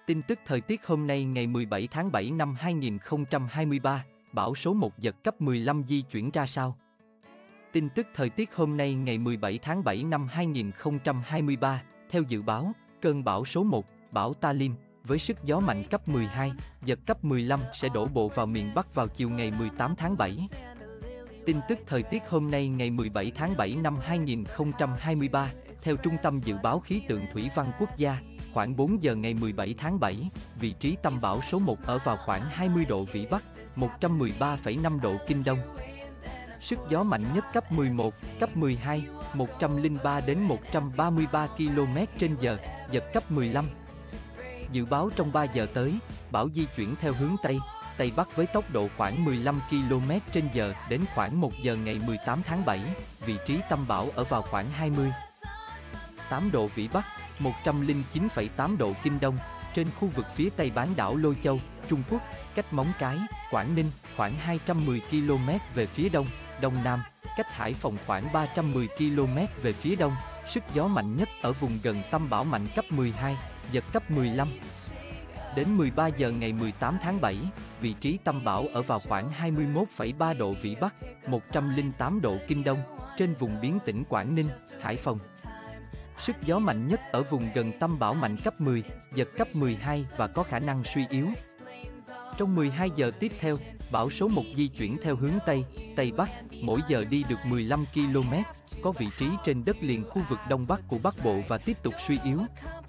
Tin tức thời tiết hôm nay ngày 17 tháng 7 năm 2023, bão số 1 giật cấp 15 di chuyển ra sao? Tin tức thời tiết hôm nay ngày 17 tháng 7 năm 2023, theo dự báo, cơn bão số 1, bão Talim, với sức gió mạnh cấp 12, giật cấp 15 sẽ đổ bộ vào miền Bắc vào chiều ngày 18 tháng 7. Tin tức thời tiết hôm nay ngày 17 tháng 7 năm 2023, theo Trung tâm Dự báo Khí tượng Thủy văn Quốc gia, khoảng 4 giờ ngày 17 tháng 7, vị trí tâm bão số 1 ở vào khoảng 20 độ Vĩ Bắc, 113,5 độ Kinh Đông. Sức gió mạnh nhất cấp 11, cấp 12, 103 đến 133 km/h, giật cấp 15. Dự báo trong 3 giờ tới, bão di chuyển theo hướng Tây, Tây Bắc với tốc độ khoảng 15 km/h đến khoảng 1 giờ ngày 18 tháng 7, vị trí tâm bão ở vào khoảng 28 độ Vĩ Bắc, 109,8 độ Kinh Đông, trên khu vực phía Tây bán đảo Lôi Châu, Trung Quốc, cách Móng Cái, Quảng Ninh khoảng 210 km về phía đông, đông nam, cách Hải Phòng khoảng 310 km về phía đông, sức gió mạnh nhất ở vùng gần tâm bão mạnh cấp 12, giật cấp 15. Đến 13 giờ ngày 18 tháng 7, vị trí tâm bão ở vào khoảng 21,3 độ Vĩ Bắc, 108 độ Kinh Đông, trên vùng biển tỉnh Quảng Ninh, Hải Phòng. Sức gió mạnh nhất ở vùng gần tâm bão mạnh cấp 10, giật cấp 12 và có khả năng suy yếu. Trong 12 giờ tiếp theo, bão số 1 di chuyển theo hướng Tây, Tây Bắc, mỗi giờ đi được 15 km, có vị trí trên đất liền khu vực Đông Bắc của Bắc Bộ và tiếp tục suy yếu.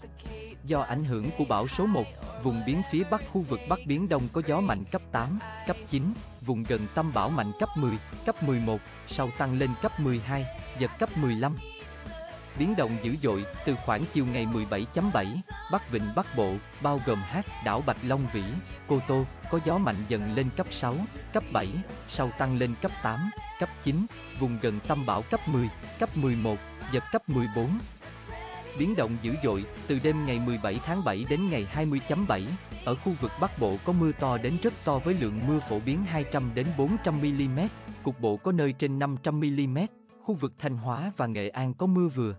Do ảnh hưởng của bão số 1, vùng biển phía Bắc khu vực Bắc Biển Đông có gió mạnh cấp 8, cấp 9, vùng gần tâm bão mạnh cấp 10, cấp 11, sau tăng lên cấp 12, giật cấp 15. Biến động dữ dội, từ khoảng chiều ngày 17.7, Bắc Vịnh Bắc Bộ, bao gồm đảo Bạch Long Vĩ, Cô Tô, có gió mạnh dần lên cấp 6, cấp 7, sau tăng lên cấp 8, cấp 9, vùng gần tâm bão cấp 10, cấp 11, giật cấp 14. Biến động dữ dội, từ đêm ngày 17 tháng 7 đến ngày 20.7, ở khu vực Bắc Bộ có mưa to đến rất to với lượng mưa phổ biến 200 đến 400 mm, cục bộ có nơi trên 500 mm. Khu vực Thanh Hóa và Nghệ An có mưa vừa,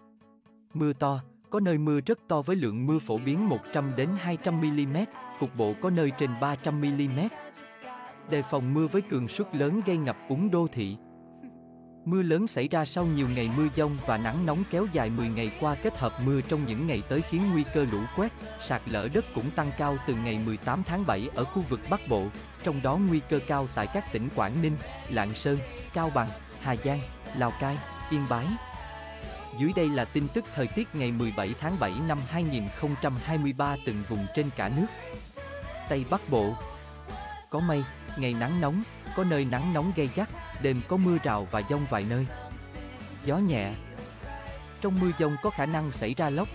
mưa to, có nơi mưa rất to với lượng mưa phổ biến 100 đến 200 mm, cục bộ có nơi trên 300 mm. Đề phòng mưa với cường suất lớn gây ngập úng đô thị. Mưa lớn xảy ra sau nhiều ngày mưa dông và nắng nóng kéo dài 10 ngày qua kết hợp mưa trong những ngày tới khiến nguy cơ lũ quét, sạt lở đất cũng tăng cao từ ngày 18 tháng 7 ở khu vực Bắc Bộ, trong đó nguy cơ cao tại các tỉnh Quảng Ninh, Lạng Sơn, Cao Bằng, Hà Giang, Lào Cai, Yên Bái. Dưới đây là tin tức thời tiết ngày 17 tháng 7 năm 2023 từng vùng trên cả nước. Tây Bắc Bộ. Có mây, ngày nắng nóng, có nơi nắng nóng gay gắt, đêm có mưa rào và dông vài nơi. Gió nhẹ. Trong mưa dông có khả năng xảy ra lốc,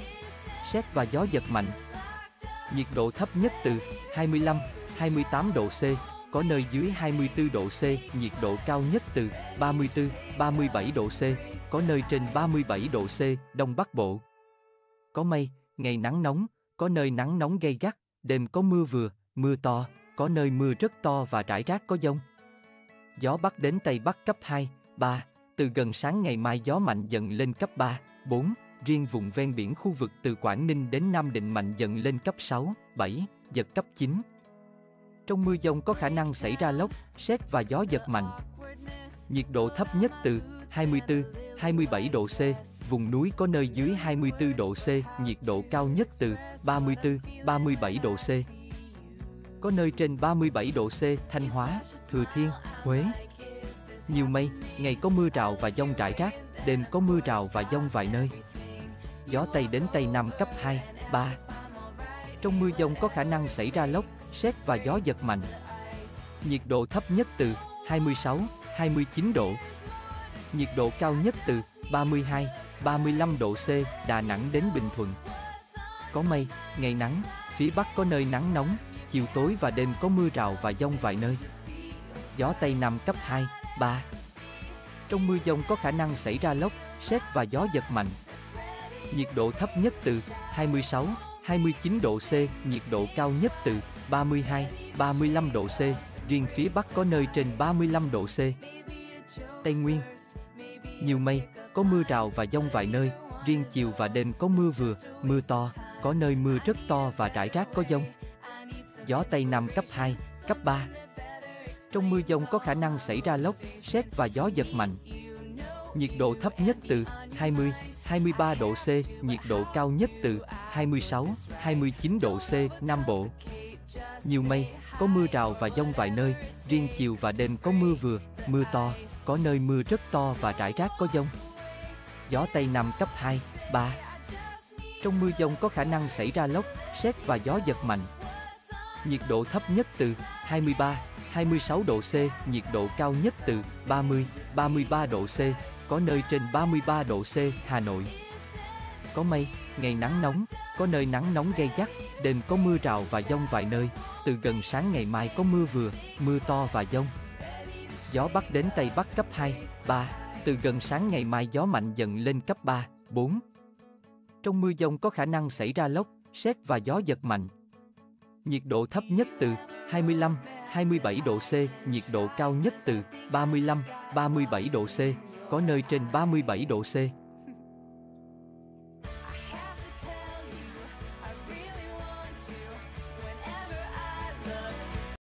sét và gió giật mạnh. Nhiệt độ thấp nhất từ 25, 28 độ C, có nơi dưới 24 độ C, nhiệt độ cao nhất từ 34, 37 độ C, có nơi trên 37 độ C, Đông Bắc Bộ. Có mây, ngày nắng nóng, có nơi nắng nóng gay gắt, đêm có mưa vừa, mưa to, có nơi mưa rất to và rải rác có dông. Gió Bắc đến Tây Bắc cấp 2, 3, từ gần sáng ngày mai gió mạnh dần lên cấp 3, 4, riêng vùng ven biển khu vực từ Quảng Ninh đến Nam Định mạnh dần lên cấp 6, 7, giật cấp 9. Trong mưa dông có khả năng xảy ra lốc, sét và gió giật mạnh. Nhiệt độ thấp nhất từ 24, 27 độ C, vùng núi có nơi dưới 24 độ C, nhiệt độ cao nhất từ 34, 37 độ C. Có nơi trên 37 độ C, Thanh Hóa, Thừa Thiên, Huế. Nhiều mây, ngày có mưa rào và dông rải rác, đêm có mưa rào và dông vài nơi. Gió Tây đến Tây Nam cấp 2, 3. Trong mưa dông có khả năng xảy ra lốc, sét và gió giật mạnh. Nhiệt độ thấp nhất từ 26, 29 độ. Nhiệt độ cao nhất từ 32, 35 độ C, Đà Nẵng đến Bình Thuận. Có mây, ngày nắng, phía Bắc có nơi nắng nóng, chiều tối và đêm có mưa rào và dông vài nơi. Gió Tây Nam cấp 2, 3. Trong mưa dông có khả năng xảy ra lốc, sét và gió giật mạnh. Nhiệt độ thấp nhất từ 26, 29 độ C, nhiệt độ cao nhất từ 32, 35 độ C, riêng phía Bắc có nơi trên 35 độ C. Tây Nguyên. Nhiều mây, có mưa rào và dông vài nơi, riêng chiều và đêm có mưa vừa, mưa to, có nơi mưa rất to và rải rác có dông. Gió Tây Nam cấp 2, cấp 3. Trong mưa dông có khả năng xảy ra lốc, sét và gió giật mạnh. Nhiệt độ thấp nhất từ 20, 23 độ C, nhiệt độ cao nhất từ 26, 29 độ C, Nam Bộ. Nhiều mây, có mưa rào và dông vài nơi, riêng chiều và đêm có mưa vừa, mưa to, có nơi mưa rất to và rải rác có dông. Gió Tây Nam cấp 2, 3. Trong mưa dông có khả năng xảy ra lốc, sét và gió giật mạnh. Nhiệt độ thấp nhất từ 23, 26 độ C, nhiệt độ cao nhất từ 30, 33 độ C, có nơi trên 33 độ C, Hà Nội. Có mây, ngày nắng nóng, có nơi nắng nóng gay gắt, đêm có mưa rào và dông vài nơi, từ gần sáng ngày mai có mưa vừa, mưa to và dông. Gió Bắc đến Tây Bắc cấp 2, 3, từ gần sáng ngày mai gió mạnh dần lên cấp 3, 4. Trong mưa dông có khả năng xảy ra lốc, sét và gió giật mạnh. Nhiệt độ thấp nhất từ 25, 27 độ C, nhiệt độ cao nhất từ 35, 37 độ C, có nơi trên 37 độ C.